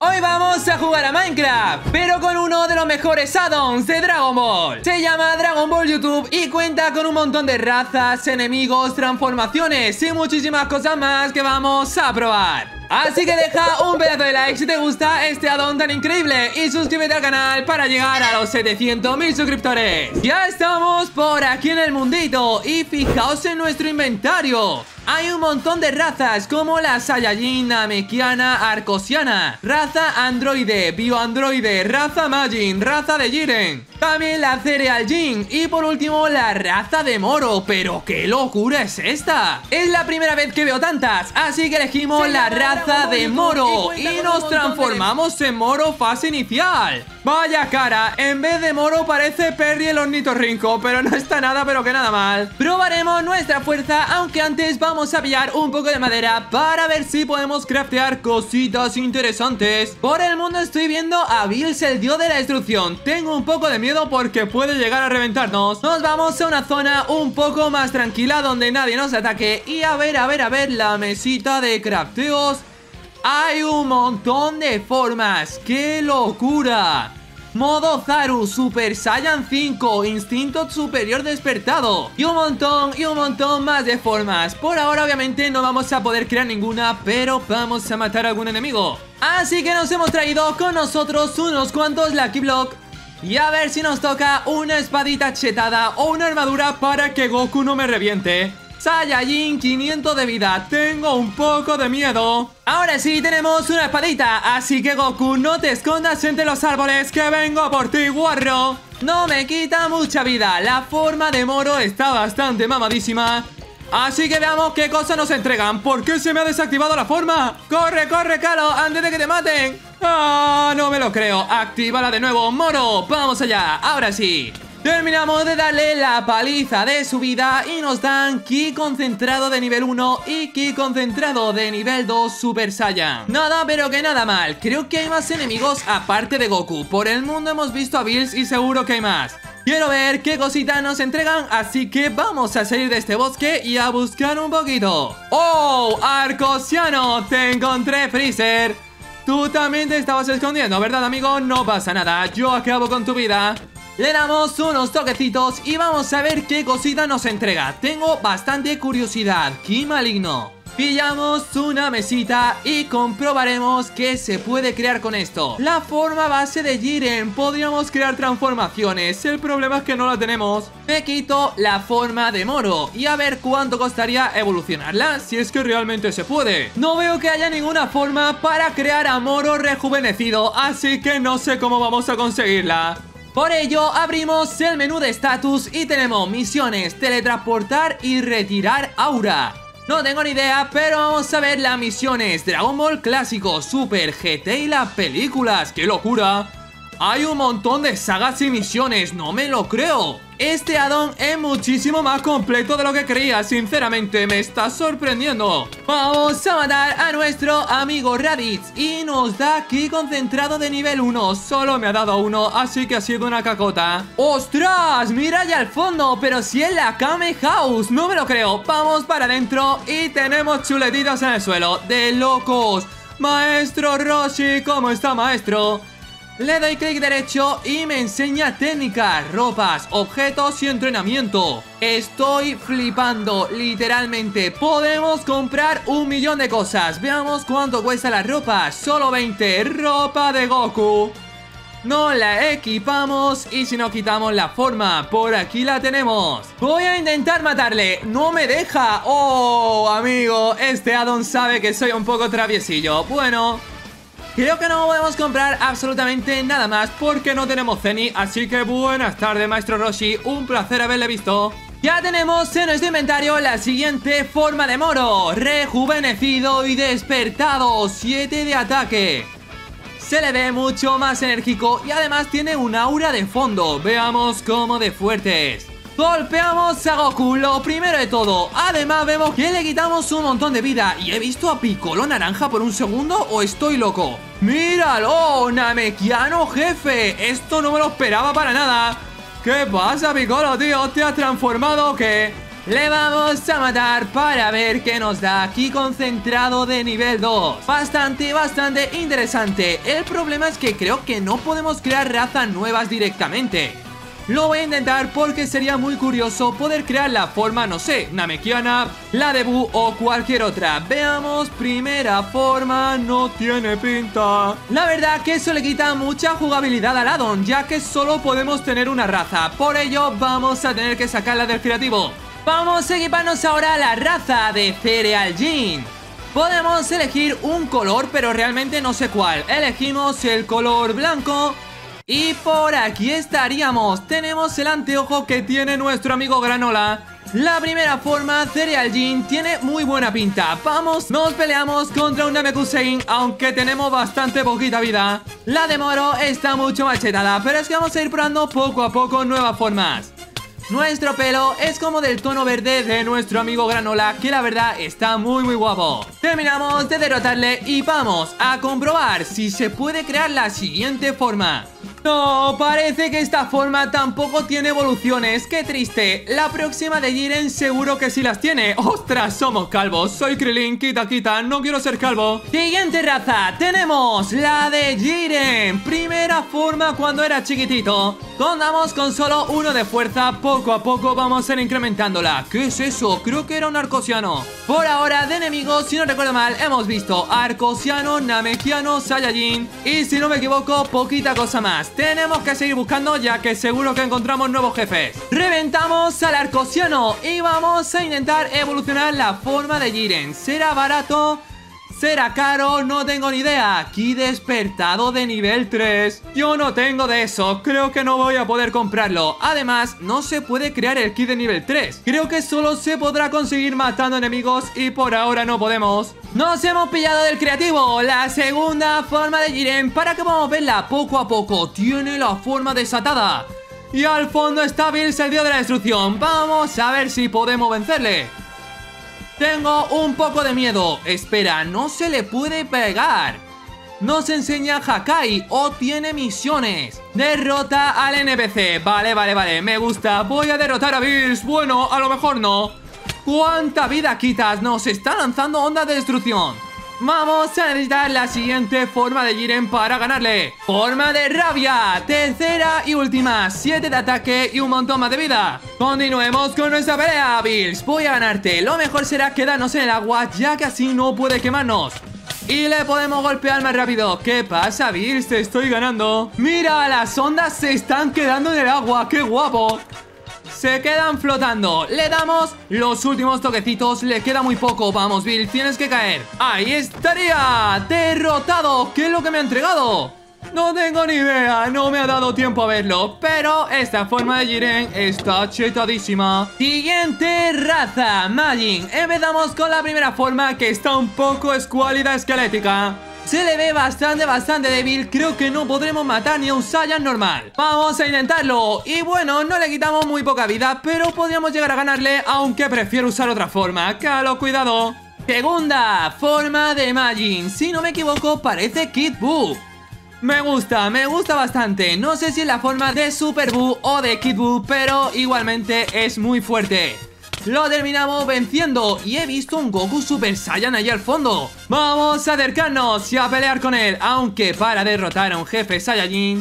Hoy vamos a jugar a Minecraft, pero con uno de los mejores add-ons de Dragon Ball. Se llama Dragon Ball YouTube y cuenta con un montón de razas, enemigos, transformaciones y muchísimas cosas más que vamos a probar. Así que deja un pedazo de like si te gusta este add-on tan increíble y suscríbete al canal para llegar a los 700.000 suscriptores. Ya estamos por aquí en el mundito y fijaos en nuestro inventario. Hay un montón de razas como la Saiyajin, Namekiana, Arcosiana, raza androide, bioandroide, raza Majin, raza de Jiren, también la Cereal Jin y por último la raza de Moro. Pero qué locura es esta. Es la primera vez que veo tantas, así que elegimos la raza de Moro y nos transformamos en Moro fase inicial. Vaya cara, en vez de Moro parece Perry el ornitorrinco, pero no está nada pero que nada mal. Probaremos nuestra fuerza, aunque antes vamos a pillar un poco de madera para ver si podemos craftear cositas interesantes. Por el mundo estoy viendo a Bills, el dios de la destrucción. Tengo un poco de miedo porque puede llegar a reventarnos. Nos vamos a una zona un poco más tranquila donde nadie nos ataque. Y a ver, la mesita de crafteos. Hay un montón de formas. ¡Qué locura! Modo Zaru, Super Saiyan 5, Instinto Superior Despertado y un montón más de formas. Por ahora obviamente no vamos a poder crear ninguna, pero vamos a matar a algún enemigo. Así que nos hemos traído con nosotros unos cuantos Lucky Block. Y a ver si nos toca una espadita chetada o una armadura para que Goku no me reviente. Saiyajin, 500 de vida, tengo un poco de miedo. Ahora sí tenemos una espadita, así que Goku, no te escondas entre los árboles que vengo por ti, guarro. No me quita mucha vida, la forma de Moro está bastante mamadísima. Así que veamos qué cosas nos entregan. ¿Por qué se me ha desactivado la forma? ¡Corre, corre, Calo, antes de que te maten! ¡Ah, no me lo creo! Actívala de nuevo, Moro, vamos allá, ahora sí. Terminamos de darle la paliza de su vida y nos dan Ki concentrado de nivel 1 y Ki concentrado de nivel 2 Super Saiyan. Nada pero que nada mal. Creo que hay más enemigos aparte de Goku. Por el mundo hemos visto a Bills y seguro que hay más. Quiero ver qué cositas nos entregan, así que vamos a salir de este bosque y a buscar un poquito. ¡Oh! Arcosiano, te encontré, Freezer. Tú también te estabas escondiendo, ¿verdad, amigo? No pasa nada, yo acabo con tu vida. Le damos unos toquecitos y vamos a ver qué cosita nos entrega. Tengo bastante curiosidad. ¡Qué maligno! Pillamos una mesita y comprobaremos qué se puede crear con esto. La forma base de Jiren. Podríamos crear transformaciones. El problema es que no la tenemos. Me quito la forma de Moro y a ver cuánto costaría evolucionarla, si es que realmente se puede. No veo que haya ninguna forma para crear a Moro rejuvenecido, así que no sé cómo vamos a conseguirla. Por ello abrimos el menú de estatus y tenemos misiones, teletransportar y retirar aura. No tengo ni idea, pero vamos a ver las misiones. Dragon Ball clásico, Super, GT y las películas. ¡Qué locura! Hay un montón de sagas y misiones, no me lo creo. Este add-on es muchísimo más completo de lo que creía, sinceramente, me está sorprendiendo. Vamos a matar a nuestro amigo Raditz y nos da Ki concentrado de nivel 1. Solo me ha dado 1, así que ha sido una cacota. ¡Ostras! Mira allá al fondo, pero si es la Kame House, no me lo creo. Vamos para adentro y tenemos chuletitas en el suelo. ¡De locos! Maestro Roshi, ¿cómo está, maestro? Le doy clic derecho y me enseña técnicas, ropas, objetos y entrenamiento. Estoy flipando, literalmente. Podemos comprar 1.000.000 de cosas. Veamos cuánto cuesta la ropa. Solo 20, ropa de Goku. No la equipamos y si no quitamos la forma, por aquí la tenemos. Voy a intentar matarle, no me deja. Oh, amigo, este add-on sabe que soy un poco traviesillo. Bueno, creo que no podemos comprar absolutamente nada más porque no tenemos Zenny. Así que buenas tardes, maestro Roshi, un placer haberle visto. Ya tenemos en nuestro inventario la siguiente forma de Moro. Rejuvenecido y despertado, 7 de ataque. Se le ve mucho más enérgico y además tiene un aura de fondo. Veamos cómo de fuertes. Golpeamos a Goku, lo primero de todo. Además vemos que le quitamos un montón de vida. ¿Y he visto a Piccolo naranja por un segundo o estoy loco? ¡Míralo! ¡Namekiano jefe! Esto no me lo esperaba para nada. ¿Qué pasa, Piccolo, tío? ¿Te has transformado o qué? Le vamos a matar para ver qué nos da aquí concentrado de nivel 2. Bastante interesante. El problema es que creo que no podemos crear razas nuevas directamente. Lo voy a intentar porque sería muy curioso poder crear la forma, no sé, Namekiana, la de Buu o cualquier otra. Veamos, primera forma, no tiene pinta. La verdad que eso le quita mucha jugabilidad al addon, ya que solo podemos tener una raza. Por ello vamos a tener que sacarla del creativo. Vamos a equiparnos ahora a la raza de Cerealjin. Podemos elegir un color, pero realmente no sé cuál. Elegimos el color blanco. Y por aquí estaríamos. Tenemos el anteojo que tiene nuestro amigo Granola. La primera forma, Cerealjin, tiene muy buena pinta. Vamos, nos peleamos contra un Namekusein, aunque tenemos bastante poquita vida. La de Moro está mucho machetada, pero es que vamos a ir probando poco a poco nuevas formas. Nuestro pelo es como del tono verde de nuestro amigo Granola, que la verdad está muy guapo. Terminamos de derrotarle y vamos a comprobar si se puede crear la siguiente forma. No, parece que esta forma tampoco tiene evoluciones. ¡Qué triste! La próxima de Jiren seguro que sí las tiene. ¡Ostras, somos calvos! Soy Krillin, quita, no quiero ser calvo. Siguiente raza, tenemos la de Jiren. Primera forma cuando era chiquitito. Contamos con solo 1 de fuerza. Poco a poco vamos a ir incrementándola. ¿Qué es eso? Creo que era un Arcosiano. Por ahora, de enemigos, si no recuerdo mal, hemos visto Arcosiano, Namekiano, Saiyajin y, si no me equivoco, poquita cosa más. Tenemos que seguir buscando, ya que seguro que encontramos nuevos jefes. Reventamos al Arcosiano y vamos a intentar evolucionar la forma de Jiren. ¿Será barato? ¿Será caro? No tengo ni idea. Ki despertado de nivel 3. Yo no tengo de eso. Creo que no voy a poder comprarlo. Además, no se puede crear el ki de nivel 3. Creo que solo se podrá conseguir matando enemigos y por ahora no podemos. Nos hemos pillado del creativo. La segunda forma de Jiren, para que podamos verla poco a poco. Tiene la forma desatada. Y al fondo está Bills, el dios de la destrucción. Vamos a ver si podemos vencerle. Tengo un poco de miedo. Espera, no se le puede pegar. Nos enseña Hakai o tiene misiones. Derrota al NPC. Vale, me gusta. Voy a derrotar a Bills. Bueno, a lo mejor no. ¿Cuánta vida quitas? Nos está lanzando ondas de destrucción. Vamos a necesitar la siguiente forma de Jiren para ganarle. Forma de rabia. Tercera y última. 7 de ataque y un montón más de vida. Continuemos con nuestra pelea, Bills. Voy a ganarte. Lo mejor será quedarnos en el agua, ya que así no puede quemarnos. Y le podemos golpear más rápido. ¿Qué pasa, Bills? Te estoy ganando. Mira, las ondas se están quedando en el agua. ¡Qué guapo! Se quedan flotando. Le damos los últimos toquecitos. Le queda muy poco. Vamos, Bill, tienes que caer. ¡Ahí estaría! ¡Derrotado! ¿Qué es lo que me ha entregado? No tengo ni idea. No me ha dado tiempo a verlo. Pero esta forma de Jiren está chetadísima. Siguiente raza, Majin. Empezamos con la primera forma, que está un poco escuálida, esquelética. Se le ve bastante débil. Creo que no podremos matar ni a un Saiyan normal. Vamos a intentarlo. Y bueno, no le quitamos muy poca vida, pero podríamos llegar a ganarle, aunque prefiero usar otra forma. ¡Calo, cuidado! Segunda forma de Majin. Si no me equivoco, parece Kid Buu. Me gusta bastante. No sé si es la forma de Super Buu o de Kid Buu, pero igualmente es muy fuerte. Lo terminamos venciendo y he visto un Goku Super Saiyan allá al fondo. Vamos a acercarnos y a pelear con él, aunque para derrotar a un jefe Saiyajin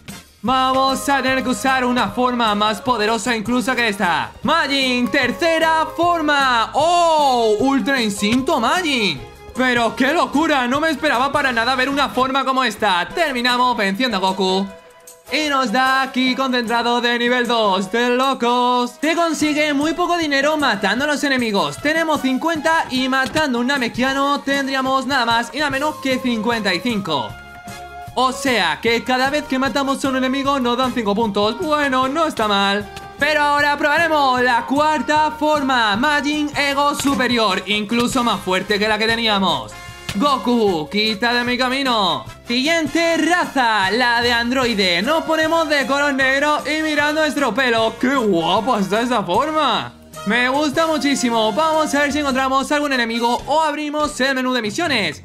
vamos a tener que usar una forma más poderosa incluso que esta. Majin, tercera forma. ¡Oh! Ultra Instinto Majin. Pero qué locura, no me esperaba para nada ver una forma como esta. Terminamos venciendo a Goku y nos da Ki concentrado de nivel 2. ¡De locos! Se consigue muy poco dinero matando a los enemigos. Tenemos 50 y matando un Namekiano tendríamos nada más y nada menos que 55. O sea que cada vez que matamos a un enemigo nos dan 5 puntos. Bueno, no está mal. Pero ahora probaremos la cuarta forma, Majin Ego Superior, incluso más fuerte que la que teníamos. Goku, quita de mi camino. Siguiente raza, la de androide. Nos ponemos de color negro y mirando nuestro pelo. ¡Qué guapa está esa forma! Me gusta muchísimo. Vamos a ver si encontramos algún enemigo o abrimos el menú de misiones.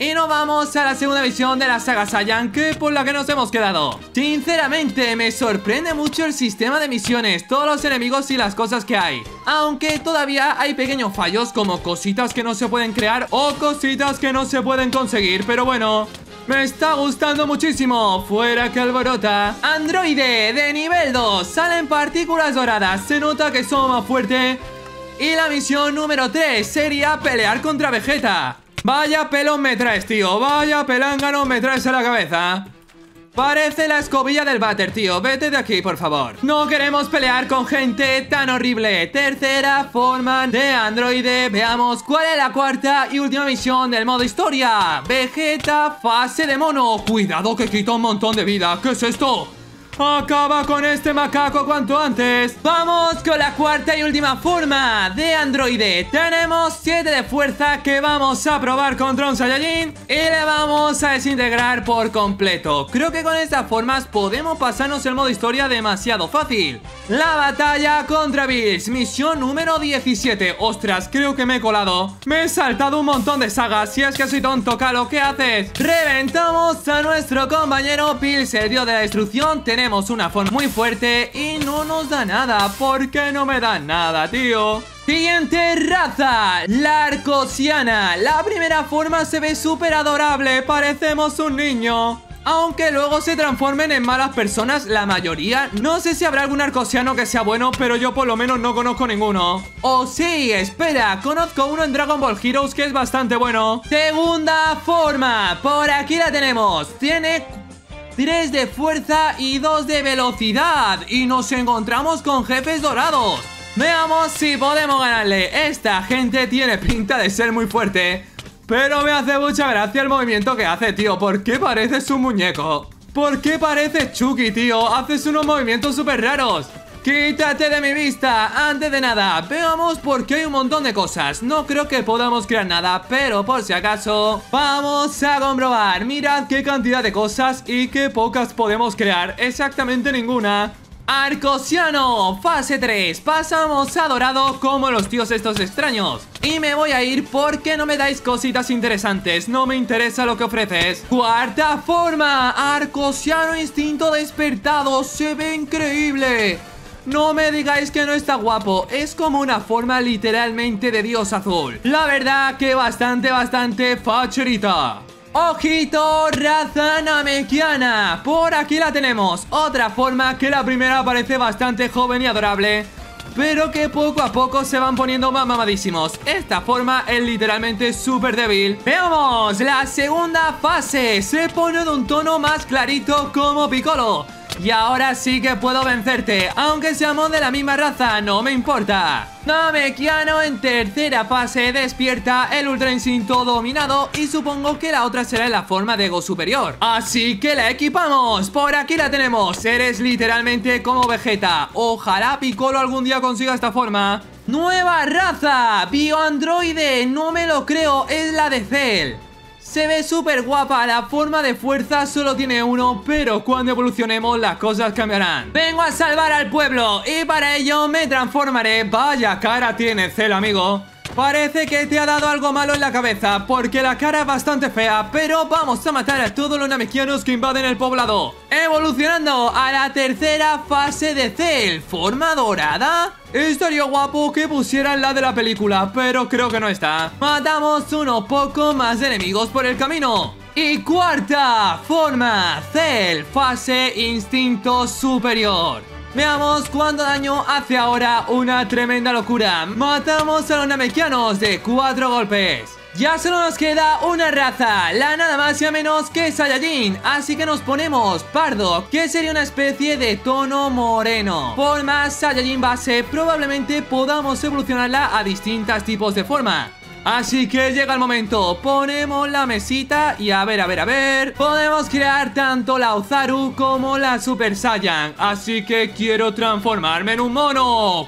Y nos vamos a la segunda misión de la saga Saiyan, que es por la que nos hemos quedado. Sinceramente, me sorprende mucho el sistema de misiones, todos los enemigos y las cosas que hay. Aunque todavía hay pequeños fallos, como cositas que no se pueden crear o cositas que no se pueden conseguir. Pero bueno, me está gustando muchísimo. Fuera que alborota. Androide de nivel 2. Salen partículas doradas. Se nota que son más fuertes. Y la misión número 3 sería pelear contra Vegeta. Vaya pelón me traes, tío. Vaya pelángano me traes a la cabeza. Parece la escobilla del váter, tío. Vete de aquí, por favor. No queremos pelear con gente tan horrible. Tercera forma de androide. Veamos cuál es la cuarta y última misión del modo historia. Vegeta, fase de mono. Cuidado que quita un montón de vida. ¿Qué es esto? Acaba con este macaco cuanto antes. Vamos con la cuarta y última forma de androide. Tenemos 7 de fuerza que vamos a probar contra un Saiyajin y le vamos a desintegrar por completo. Creo que con estas formas podemos pasarnos el modo historia demasiado fácil. La batalla contra Bills, misión número 17. Ostras, creo que me he colado. Me he saltado un montón de sagas. Si es que soy tonto, Calo, ¿qué haces? Reventamos a nuestro compañero Bills, el dios de la destrucción. Tenemos una forma muy fuerte y no nos da nada. ¿Por qué no me da nada, tío? Siguiente raza, la Arcosiana. La primera forma se ve súper adorable. Parecemos un niño. Aunque luego se transformen en malas personas, la mayoría. No sé si habrá algún arcosiano que sea bueno, pero yo por lo menos no conozco ninguno. Oh sí, espera, conozco uno en Dragon Ball Heroes que es bastante bueno. Segunda forma, por aquí la tenemos. Tiene 3 de fuerza y 2 de velocidad. Y nos encontramos con jefes dorados. Veamos si podemos ganarle. Esta gente tiene pinta de ser muy fuerte, pero me hace mucha gracia el movimiento que hace, tío. ¿Por qué pareces un muñeco? ¿Por qué pareces Chucky, tío? Haces unos movimientos súper raros. ¡Quítate de mi vista! Antes de nada, veamos porque hay un montón de cosas. No creo que podamos crear nada, pero por si acaso vamos a comprobar. Mirad qué cantidad de cosas y qué pocas podemos crear. Exactamente ninguna. Arcosiano, fase 3. Pasamos a dorado como los tíos estos extraños. Y me voy a ir porque no me dais cositas interesantes. No me interesa lo que ofreces. Cuarta forma, Arcosiano instinto despertado. Se ve increíble. No me digáis que no está guapo. Es como una forma literalmente de dios azul. La verdad que bastante facherita. ¡Ojito! Raza namekiana. Por aquí la tenemos. Otra forma que la primera parece bastante joven y adorable, pero que poco a poco se van poniendo más mamadísimos. Esta forma es literalmente súper débil. Veamos, la segunda fase. Se pone de un tono más clarito como Piccolo. Y ahora sí que puedo vencerte. Aunque seamos de la misma raza, no me importa. Namekiano en tercera fase despierta el Ultra Instinto dominado. Y supongo que la otra será en la forma de Ego superior. Así que la equipamos. Por aquí la tenemos. Eres literalmente como Vegeta. Ojalá Piccolo algún día consiga esta forma. Nueva raza, bioandroide. No me lo creo, es la de Cell. Se ve súper guapa, la forma de fuerza solo tiene uno, pero cuando evolucionemos las cosas cambiarán. Vengo a salvar al pueblo y para ello me transformaré. Vaya cara tiene Cell, amigo. Parece que te ha dado algo malo en la cabeza, porque la cara es bastante fea, pero vamos a matar a todos los namekianos que invaden el poblado. Evolucionando a la tercera fase de Cell, forma dorada. Estaría guapo que pusieran la de la película, pero creo que no está. Matamos unos pocos más enemigos por el camino. Y cuarta forma, Cell, fase instinto superior. Veamos cuánto daño hace ahora. Una tremenda locura. Matamos a los namekianos de 4 golpes. Ya solo nos queda una raza, la nada más y a menos que Saiyajin. Así que nos ponemos Pardo, que sería una especie de tono moreno. Forma Saiyajin base, probablemente podamos evolucionarla a distintos tipos de forma. Así que llega el momento, ponemos la mesita y a ver. Podemos crear tanto la Ozaru como la Super Saiyan. Así que quiero transformarme en un mono.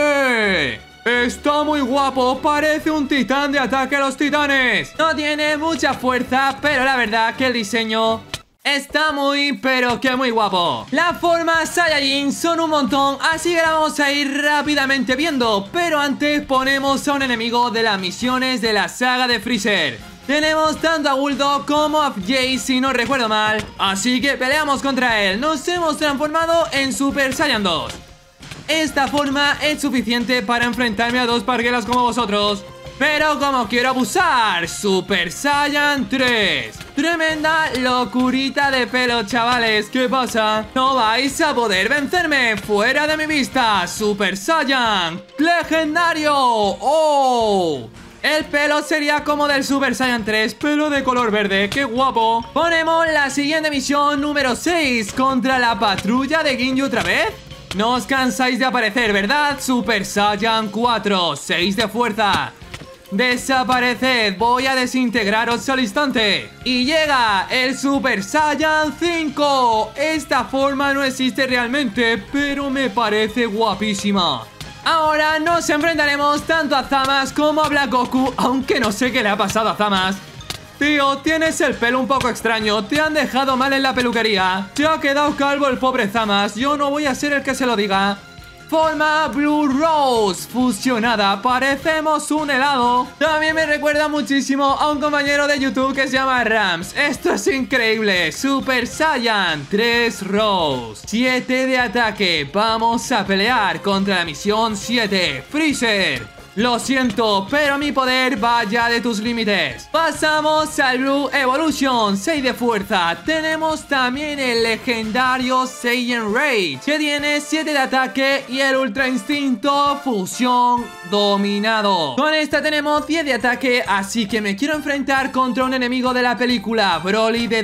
¿Qué? Está muy guapo, parece un titán de ataque a los titanes. No tiene mucha fuerza, pero la verdad que el diseño está pero que muy guapo. Las formas Saiyajin son un montón, así que la vamos a ir rápidamente viendo. Pero antes ponemos a un enemigo de las misiones de la saga de Freezer. Tenemos tanto a Bulldog como a Jay, si no recuerdo mal. Así que peleamos contra él. Nos hemos transformado en Super Saiyan 2. Esta forma es suficiente para enfrentarme a dos parguelas como vosotros. Pero como quiero abusar, Super Saiyan 3. Tremenda locurita de pelo, chavales. ¿Qué pasa? No vais a poder vencerme. Fuera de mi vista. Super Saiyan legendario. ¡Oh! El pelo sería como del Super Saiyan 3, pelo de color verde, ¡qué guapo! Ponemos la siguiente misión número 6 contra la patrulla de Ginyu otra vez. No os cansáis de aparecer, ¿verdad? Super Saiyan 4, 6 de fuerza. Desapareced, voy a desintegraros al instante. Y llega el Super Saiyan 5. Esta forma no existe realmente, pero me parece guapísima. Ahora nos enfrentaremos tanto a Zamasu como a Black Goku, aunque no sé qué le ha pasado a Zamasu. Tío, tienes el pelo un poco extraño, te han dejado mal en la peluquería. Se ha quedado calvo el pobre Zamasu, yo no voy a ser el que se lo diga. Forma Blue Rose fusionada, parecemos un helado. También me recuerda muchísimo a un compañero de YouTube que se llama Rams. Esto es increíble. Super Saiyan 3 Rose, 7 de ataque. Vamos a pelear contra la misión 7 Freezer. Lo siento, pero mi poder va ya de tus límites. Pasamos al Blue Evolution, 6 de fuerza. Tenemos también el legendario Saiyan Rage, que tiene 7 de ataque, y el Ultra Instinto Fusión dominado. Con esta tenemos 10 de ataque, así que me quiero enfrentar contra un enemigo de la película Broly de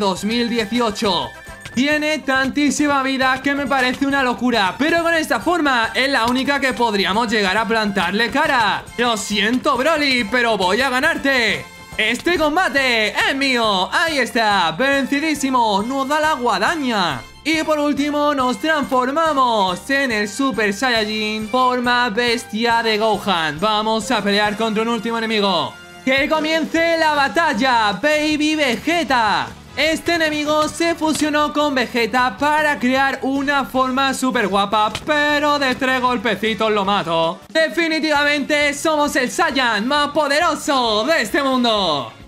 2018. Tiene tantísima vida que me parece una locura, pero con esta forma es la única que podríamos llegar a plantarle cara. Lo siento, Broly, pero voy a ganarte. Este combate es mío. Ahí está, vencidísimo, nos da la guadaña. Y por último nos transformamos en el Super Saiyajin forma bestia de Gohan. Vamos a pelear contra un último enemigo. ¡Que comience la batalla, Baby Vegeta! Este enemigo se fusionó con Vegeta para crear una forma súper guapa, pero de 3 golpecitos lo mato. Definitivamente somos el Saiyan más poderoso de este mundo.